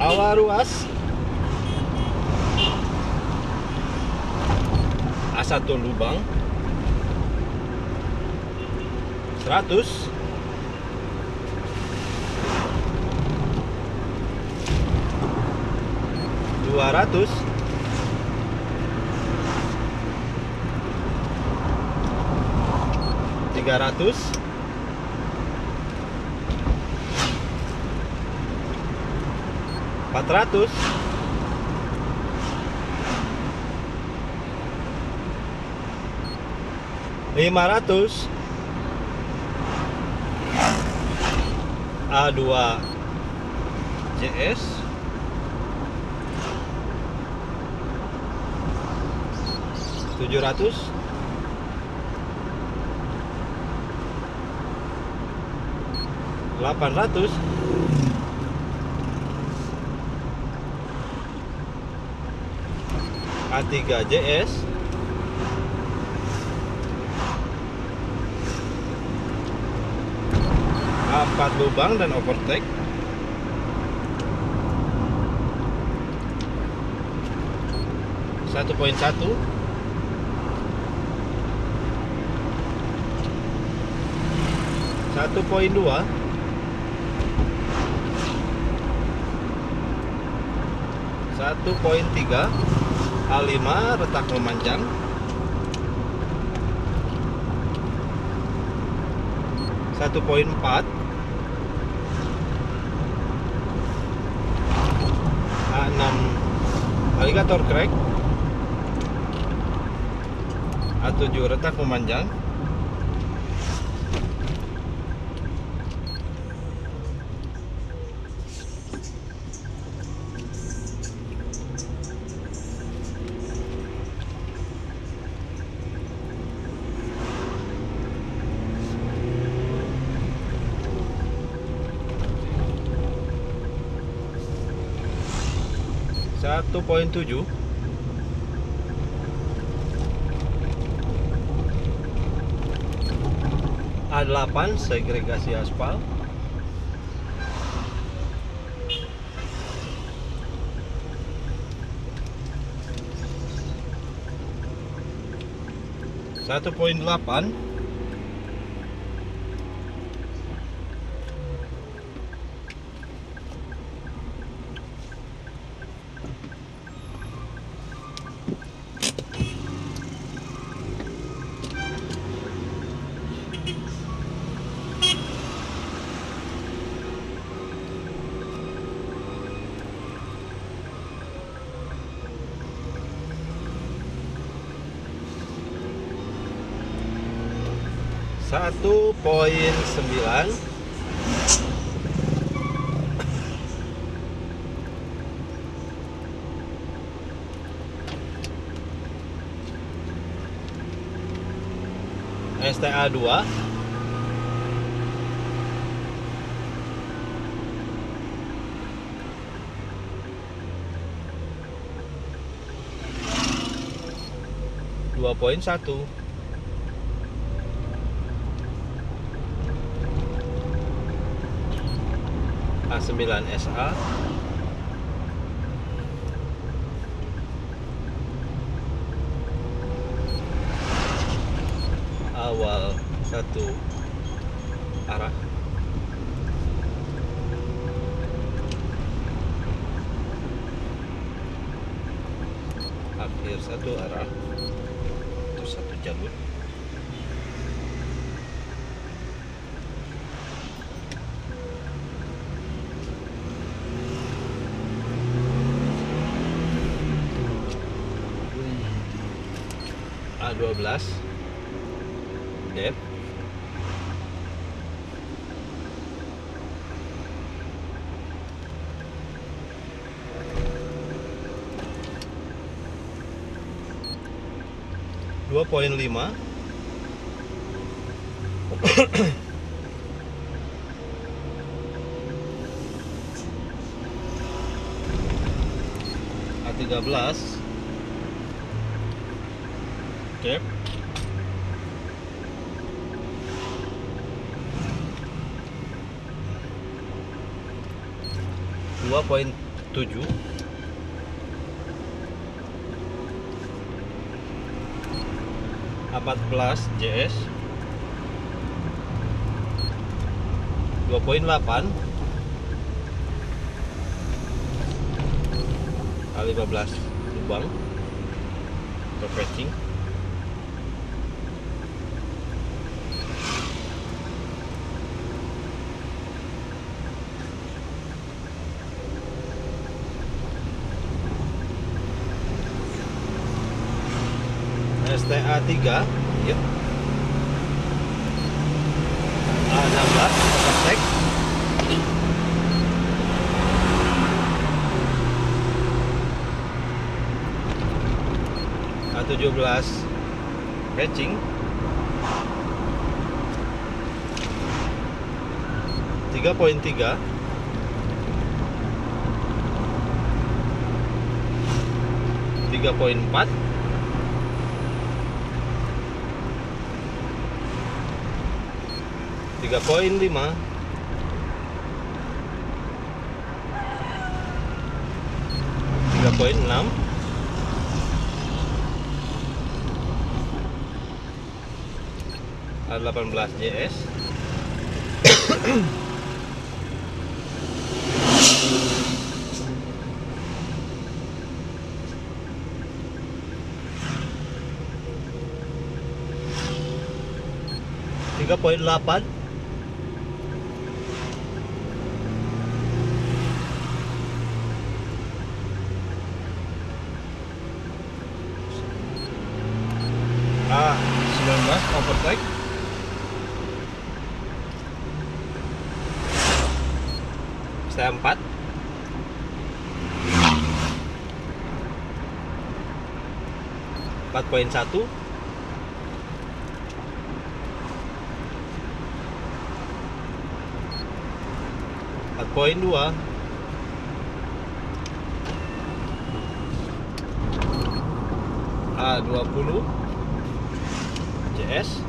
bawah ruas A1 lubang 100, 200, 300, 400, 500, A2 JS, 700, 800, 3 JS, 4 lubang dan overtake, 1.1, 1.2, 1.3, A5 retak memanjang, 1.4, A6 alligator crack, A7 retak memanjang, 1.7, A8 segregasi aspal, 1.8, 1.9, STA2, 2.1, A9 SA, awal satu arah, akhir satu arah, itu satu jalur. A12 depth, 2.5, A13 depth, 2.3, 7. A14 JS 2.8 A15 lubang untuk patching. STA 3 ya. A16 overtake. A17 patching. 3.3 3.4 3.5 3.6 A18 JS 3.8 A19 overtake. STA 4 4.1 4.2 A20 JS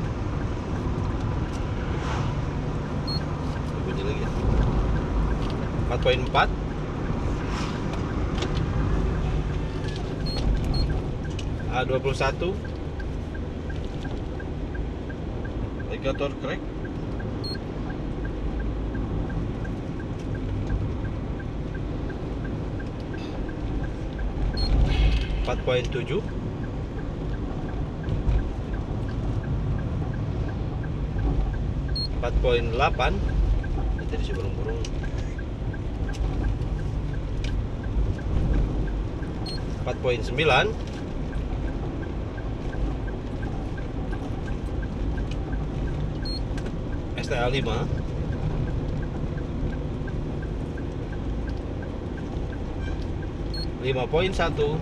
bunyi lagi ya. 4.4 A21 Alligator crack 4.7 4.8 tadi si burung-burung 4.9 STA 5 5.1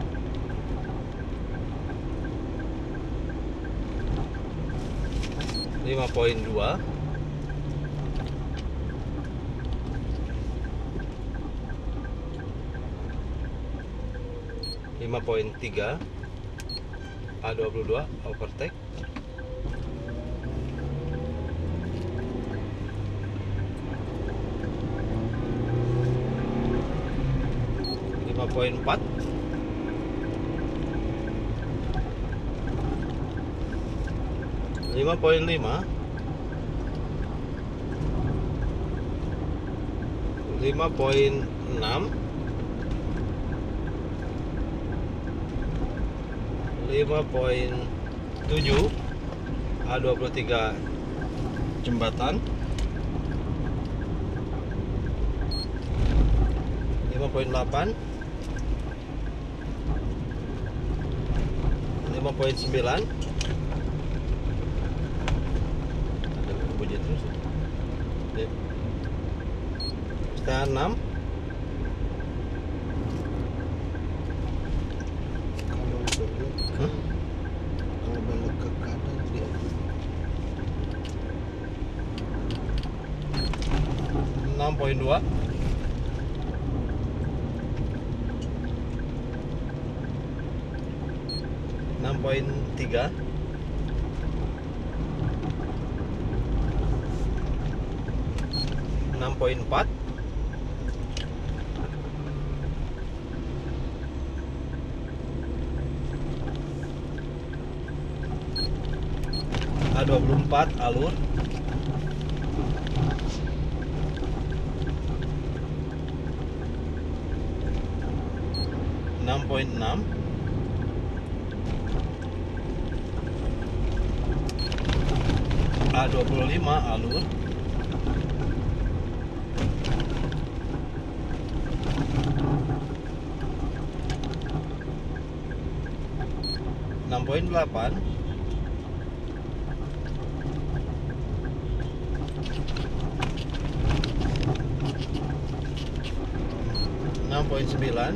5.2 5.3 A22 overtake 5.4 5.5 5.6 5.7 A23 jembatan 5.8 5.9 bunyi terus ya. STA 6 kalau belok ke kanan dia 6.2 6.3 6.4 A24 alur. (6.6) A25 alur. (6.8) (6.9)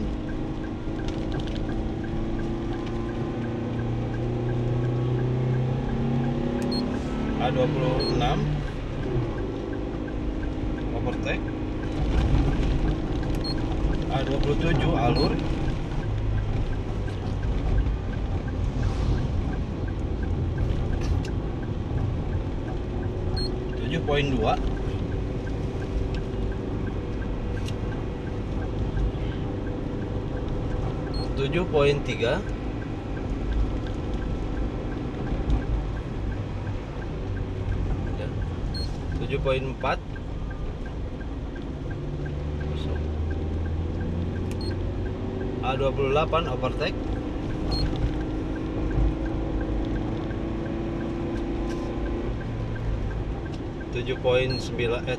A26 overtake. A27 alur. (7.2) (7.3) 7.4 A28 overtake. (7.6)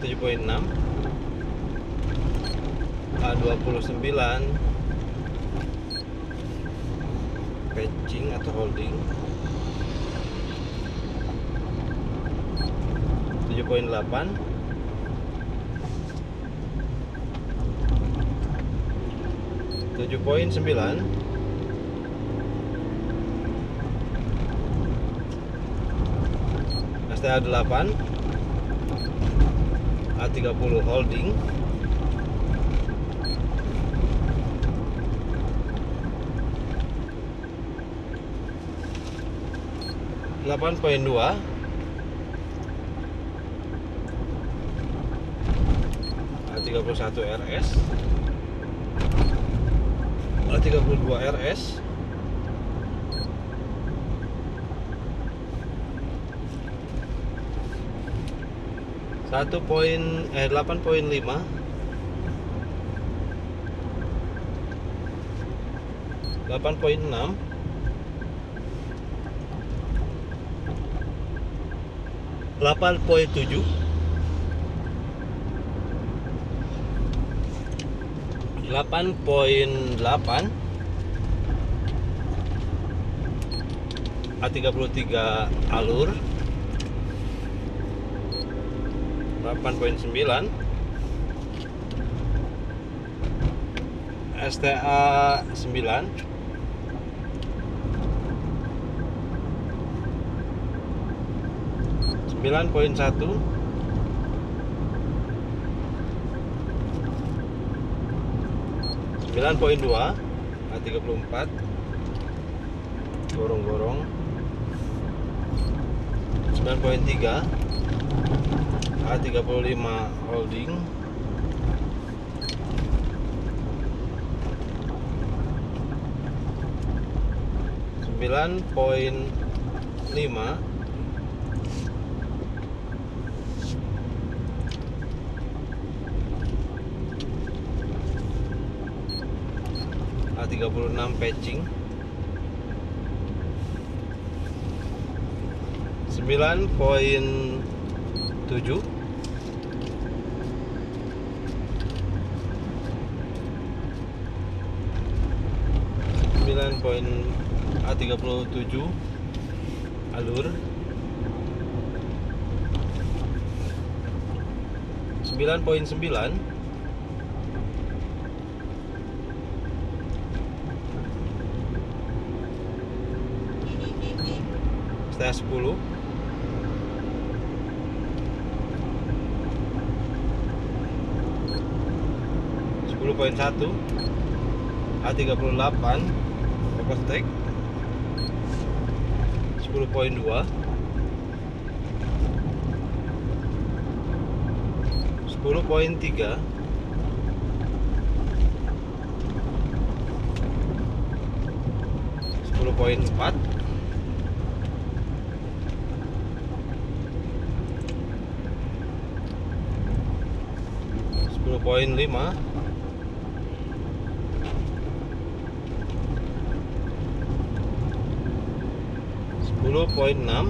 A29 patching atau holding. 7.8 7.9 STA 8 A30 holding. 8.2 A31 RS. A32 RS. 8.5 8.6 8.7 8.8 A33 alur. 8.9 STA 9 9.1 9.2 A34 gorong-gorong. 9.3 A35 holding. 9.5 A36 patching. 9.7 A37 alur. 9.9 STA 10 10.1 A38 overtake. 10.2 10.3 10.4 10,5. 10,6.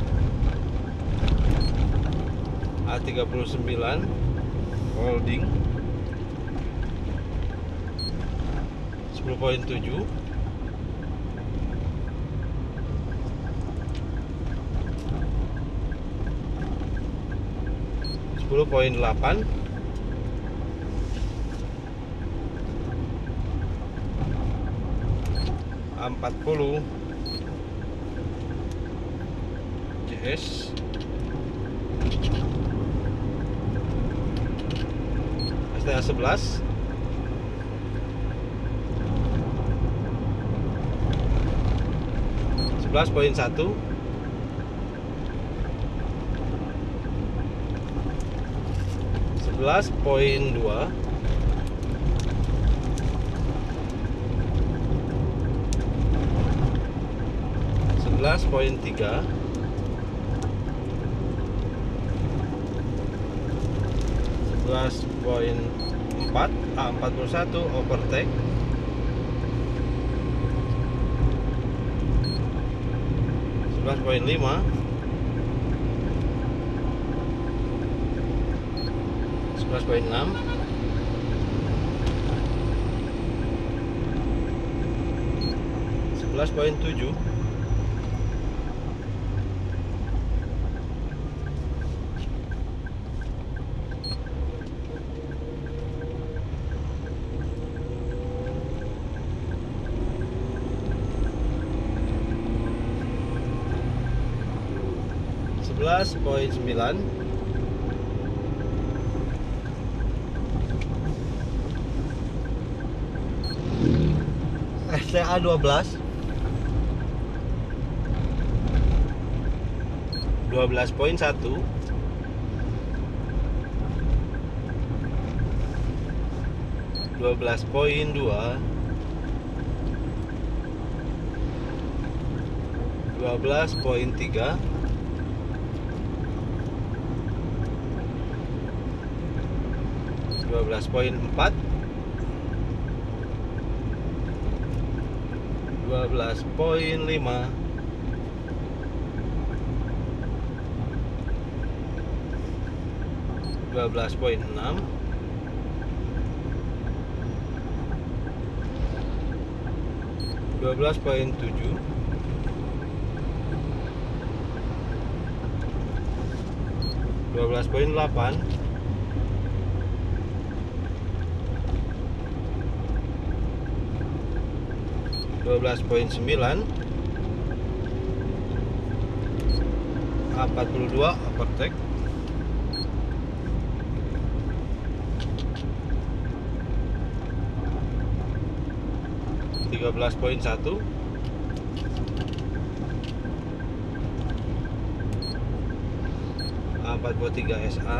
A39 holding 10,7. 10,8. 40 JS. STA 11. 11,1. 11,2. 11,3. 11,4. A41 overtake 11,5. 11,6. 11,7. 11,9. 12. 12,1. 12,2. 12,3. 12,4. 12,5. 12,6. 12,7. 12,8. 12,9. A42 overtake 13,1. 43 SA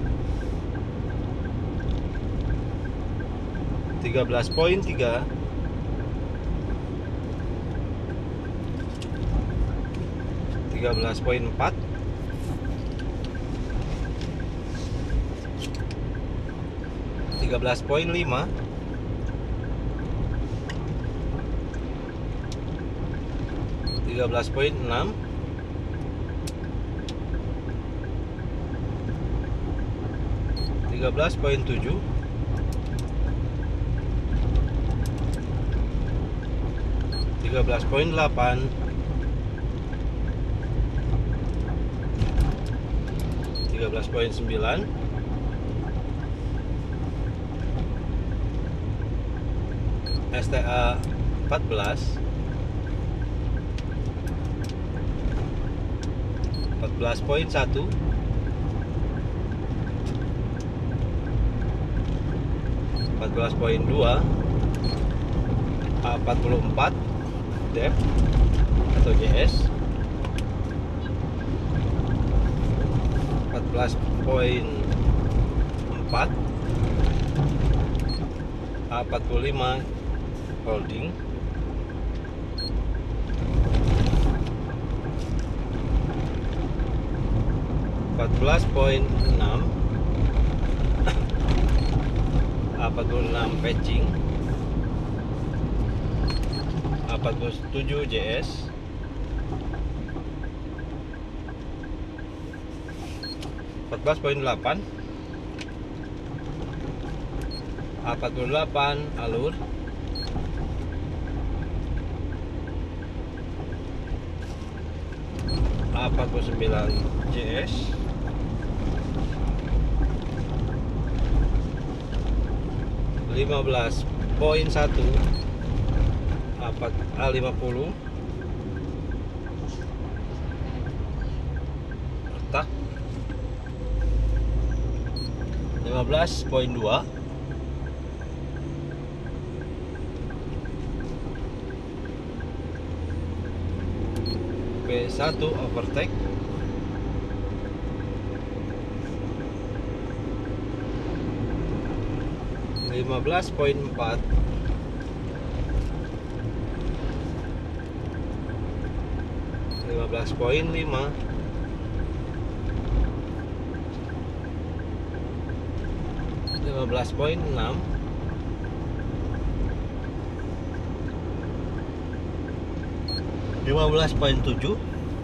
13,3. 13,4. 13,5. 13,6. 13,7. 13,8. 13,9. 'STA 14. 14,1. 14,2. A44 dep atau JS 14,4. A45 holding 14,6. A46 patching, A47 JS, (14.8), A48 alur, A49 JS, (15.1), A50 retak, 15.2, B1 overtake, 15.4, (15.5), (15.6), (15.7),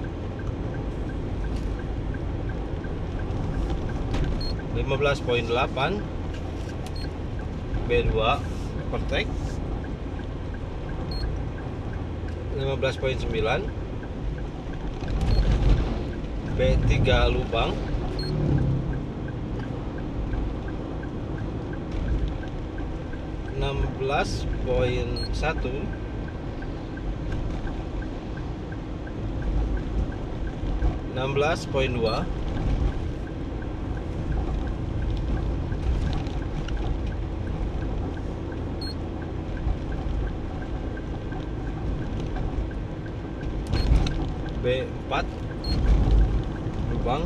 (15.8), B2 overtake, 15.9, B3 lubang, 16.1, 16.2, B4 lubang,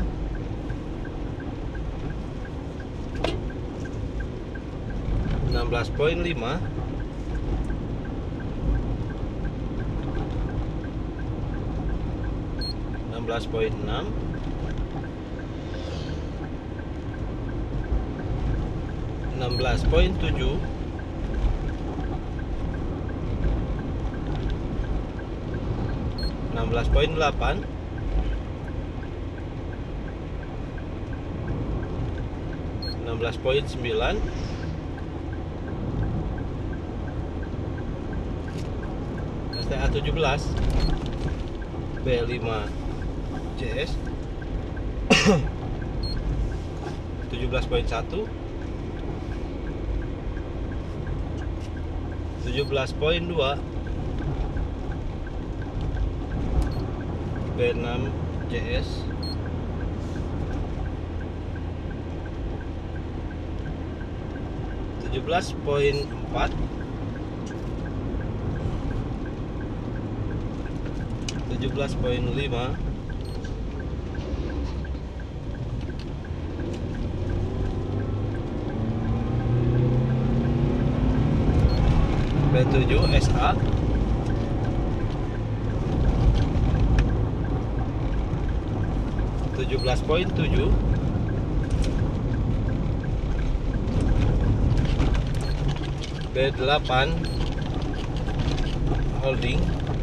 16.5, 16.6, 16.7, 16.8, 16.9, STA 17, B5 JS, 17.1, 17.2, B6 JS, 17.4, 17.5, B7 SA, 17.7, B8 holding,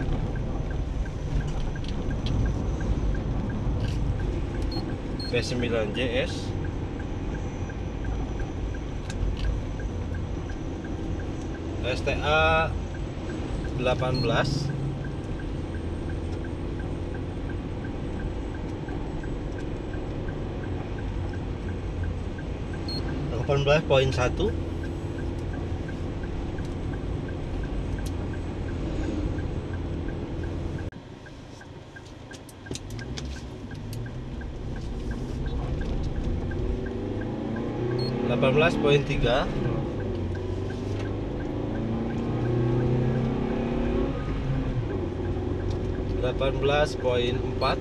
B9 JS, STA 18, 18.1, 18.3, 18.4,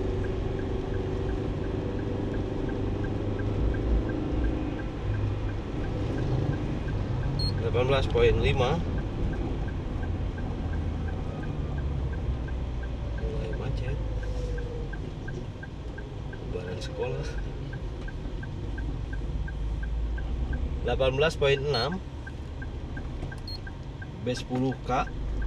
18.5, mulai macet lebaran sekolah. 18.6, B10K.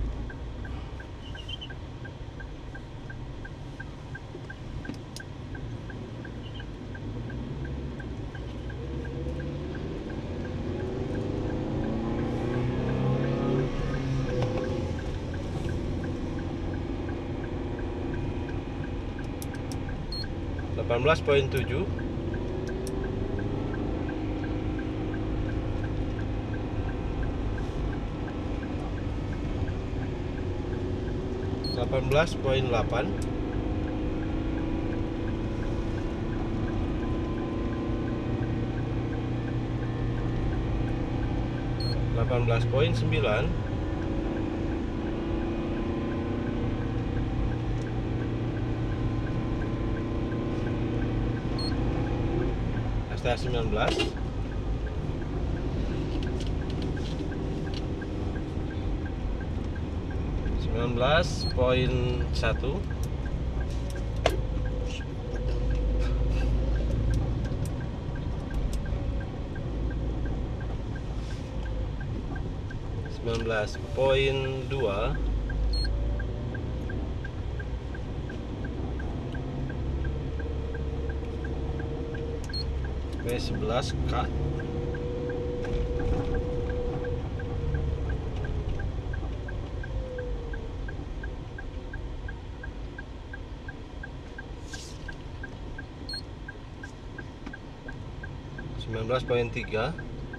Delapan belas poin 7. 18,8. 18,9. 19. 19,1. 19,2. 11K. 19,3.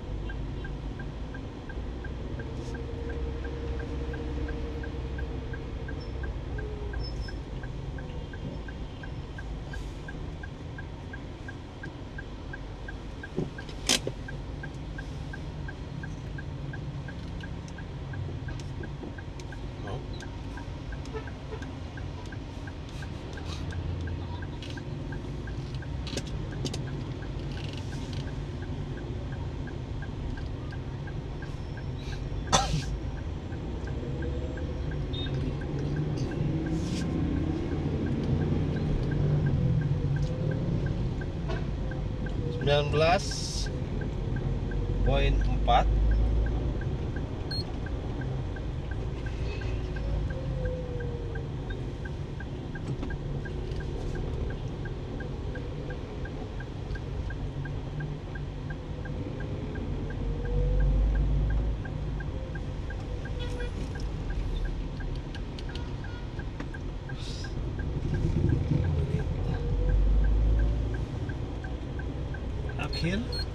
19,4. Akhir